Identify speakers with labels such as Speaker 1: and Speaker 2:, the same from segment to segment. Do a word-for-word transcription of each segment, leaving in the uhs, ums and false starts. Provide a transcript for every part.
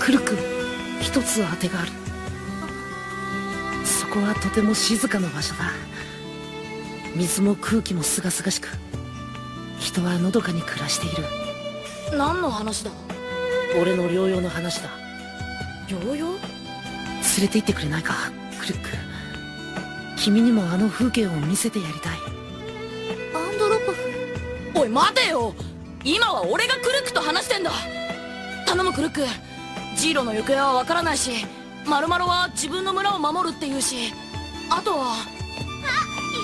Speaker 1: クルク、一つ当てがある。そこはとても静かな場所だ。水も空気もすがすがしく、人はのどかに暮らしている。
Speaker 2: 何の話だ？
Speaker 1: 俺の療養の話だ。
Speaker 2: 療養？
Speaker 1: 連れて行ってくれないか、クルック。君にもあの風景を見せてやりたい。
Speaker 2: アンドロポフ。おい待てよ、今は俺がクルックと話してんだ。頼むクルック、ジーロの行方はわからないし、マルマロは自分の村を守るって言うし、あとは。
Speaker 3: あ、い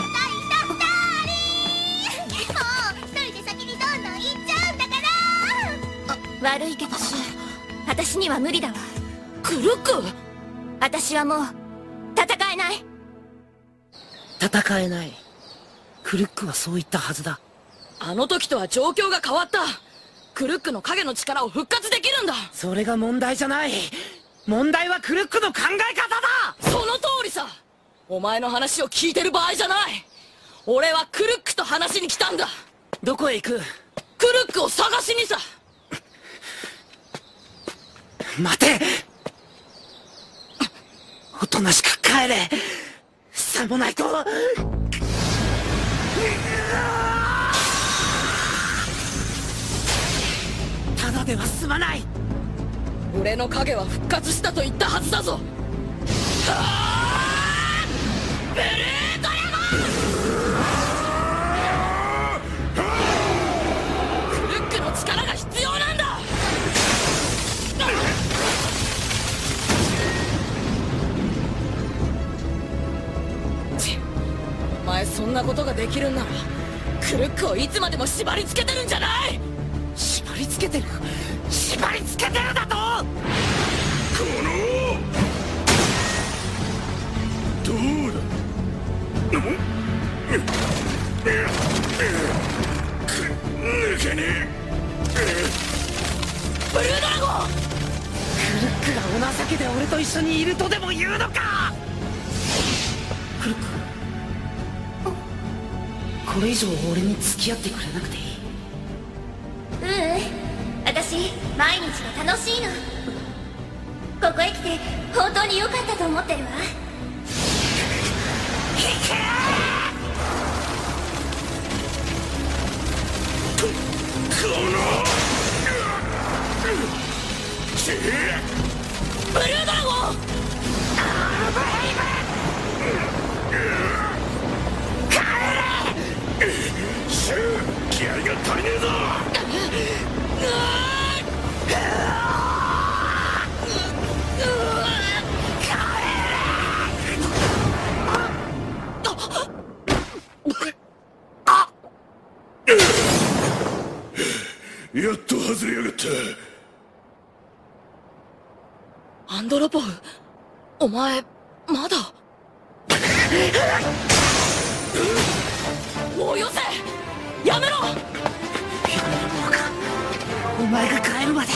Speaker 3: たいたふたりもう一人で先にどんどん行っちゃうんだから。悪いけどシュウ、私には無理だわ。
Speaker 2: クルック、
Speaker 3: 私はもう戦えない。
Speaker 1: 戦えない。クルックはそう言ったはずだ。
Speaker 2: あの時とは状況が変わった。クルックの影の力を復活できるんだ。
Speaker 1: それが問題じゃない。問題はクルックの考え方だ。
Speaker 2: その通りさ。お前の話を聞いてる場合じゃない。俺はクルックと話しに来たんだ。
Speaker 1: どこへ行く？
Speaker 2: クルックを探しにさ。
Speaker 1: 待て。おとなしく帰れ。さもないと。ただでは済まない。
Speaker 2: 俺の影は復活したと言ったはずだぞ。はあ、ブルードラゴン。クルックの力が必要なんだ。お前そんなことができるんならクルックをいつまでも縛り付けてるんじゃない。
Speaker 1: 縛り付けてる。縛り付けてるだと。こ
Speaker 4: のどうだ。抜けねえ。
Speaker 2: ブルードラゴン。
Speaker 1: クルックがお情けで俺と一緒にいるとでも言うのか。クルック、これ以上俺に付き合ってくれなくていい。
Speaker 3: ううん、私毎日が楽しいの。ここへ来て本当に良かったと思ってるわ。
Speaker 4: この
Speaker 2: ブルードラゴン。
Speaker 4: シュウ、気合が足りねえぞ。やっと外れやがった。
Speaker 2: アンドロポフ、お前まだ。もうよせ、やめろ。
Speaker 1: やめるものか。お前が帰るまで。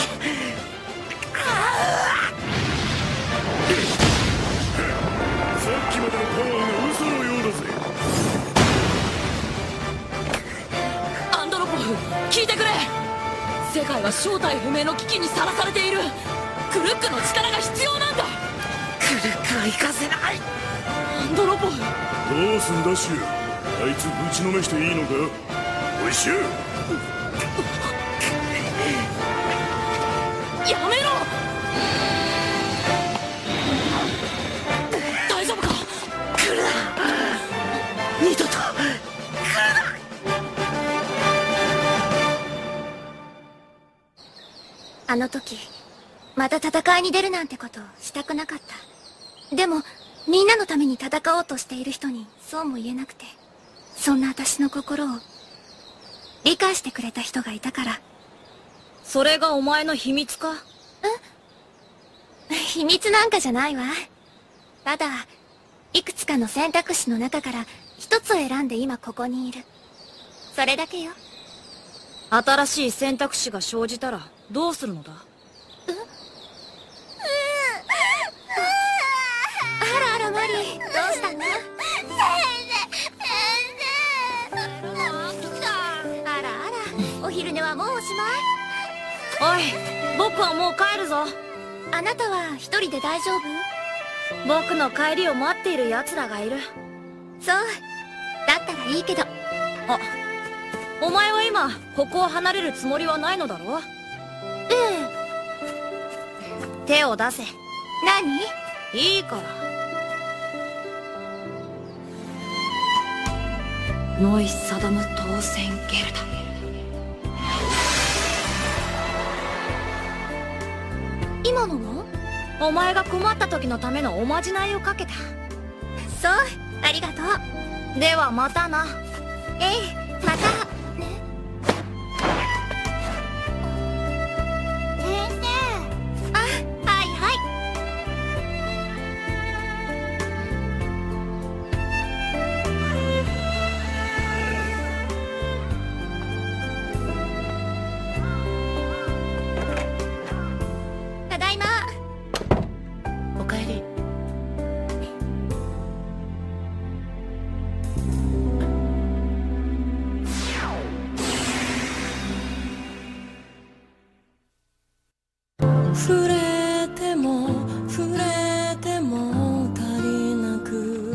Speaker 4: さっきまでのパワーが嘘のようだぜ。
Speaker 2: アンドロポフ、聞いてくれ。世界は正体不明の危機にさらされている。クルックの力が必要なんだ。
Speaker 1: クルックは行かせない。
Speaker 2: アンドロポフ。
Speaker 4: どうすんだシュウ、あいつぶちのめしていいのか。おいシュウ、
Speaker 2: やめろ。大丈夫か。
Speaker 1: 来るな。二度と来るな。
Speaker 3: あの時また戦いに出るなんてことしたくなかった。でもみんなのために戦おうとしている人にそうも言えなくて、そんな私の心を理解してくれた人がいたから。
Speaker 2: それがお前の秘密か。
Speaker 3: え？秘密なんかじゃないわ。ただいくつかの選択肢の中から一つを選んで今ここにいる。それだけよ。
Speaker 2: 新しい選択肢が生じたらどうするのだ。
Speaker 3: あらあらマリー、どうしたの？先生、先生。あらあら、お昼寝はもうおしまい？
Speaker 2: おい、僕はもう帰るぞ。
Speaker 3: あなたは一人で大丈夫？
Speaker 2: 僕の帰りを待っている奴らがいる。
Speaker 3: そうだったらいいけど。
Speaker 2: あ、お前は今ここを離れるつもりはないのだろう？
Speaker 3: ええ。
Speaker 2: 手を出せ。
Speaker 3: 何？
Speaker 2: いいから。ノイ・サダム当選ゲルダ。
Speaker 3: 今のも？
Speaker 2: お前が困った時のためのおまじないをかけた。
Speaker 3: そう、ありがとう。
Speaker 2: ではまたな。
Speaker 3: ええ、またね。先生。あ、はいはい。ただいま。
Speaker 1: おかえり。
Speaker 5: 触れても触れても足りなく、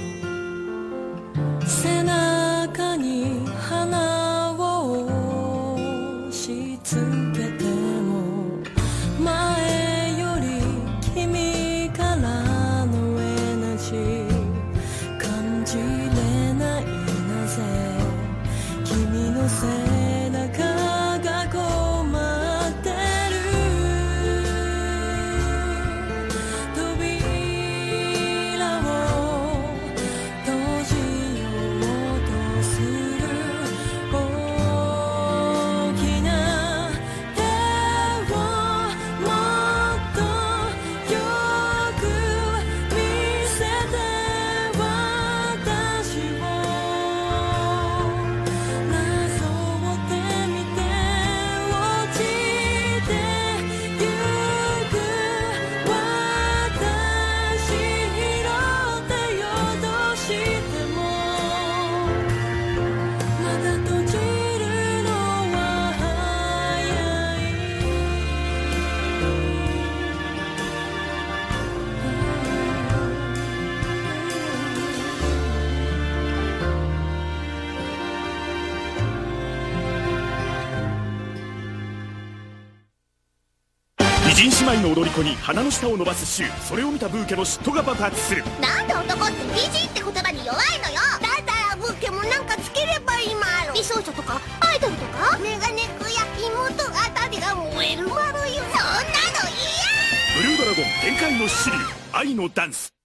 Speaker 5: 背中に花を押し付けても、前より君からのエナジー感じれない。なぜ君の背中が困ってる。
Speaker 4: 美人姉妹の踊り子に鼻の下を伸ばすシュウ。それを見たブーケの嫉妬が爆発する。
Speaker 3: なんで男って美人って言葉に弱いのよ。だったらブーケもなんかつければいいまろ。美少女とかアイドルとかメガネクや妹あたりが燃えるまろよ。そんなの嫌。
Speaker 4: ブルードラゴン天界の支流愛のダンス。